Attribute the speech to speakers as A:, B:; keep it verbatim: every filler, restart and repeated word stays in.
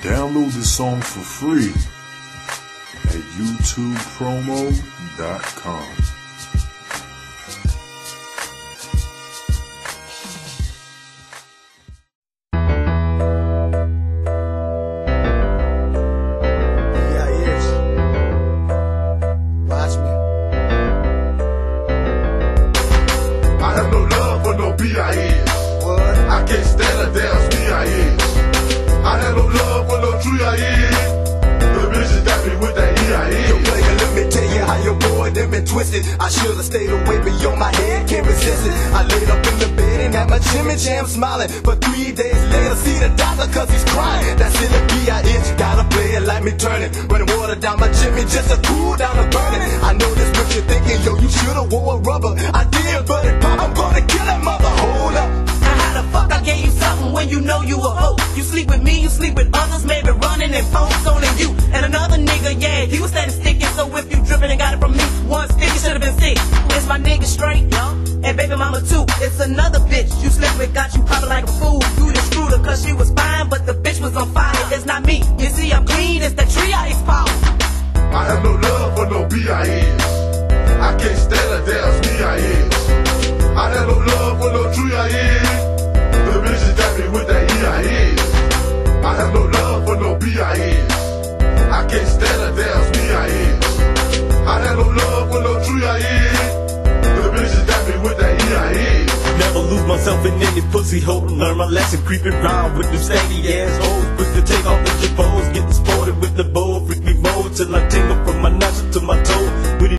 A: Download the song for free at youtube promo dot com.
B: B I S. What? I can't stand a damn B I S. I have no love for no tree I is. The bitches got me with that E I S.
C: Yo, player, let me tell you how your boy done been twisted. I should've stayed away, but on my head can't resist it. I laid up in the bed and had my chimney jam smiling. But three days later, see the doctor cause he's crying. That silly B I S, gotta play it like me turning. Running water down my chimney just to cool down the burning. I know this what you're thinking, yo, you should've wore a rubber. I did, but it pop, I'm gonna kill that mother. Hold up.
D: Now how the fuck I gave you something when you know you a hoe? You sleep with me, you sleep with others, maybe running and phones only you. And another nigga, yeah, he was standing sticking. So if you dripping and got it from me, one stick, you should've been sick. It's my nigga straight, yo, and baby mama too. It's another bitch you slept with, got you popping like a fool. You just screwed her cause she was fine, but the bitch was on fire. It's not me, you see I'm clean, it's the tree I power.
B: I have no love for no B I S. I can't stand a damn B I S. I have no love for no tree I is. The bitches got me with that E I S. I have no love for no B I S. I can't stand a damn B I S. I have no love for no tree I is. The bitches got me with that E I S.
E: Never lose myself in any pussy hole. Learn my lesson, creeping round with them saggy ass hoes. Quick to take off the clothes, getting sported with the bow, freak me mode till I tingle from my nuts to my toe.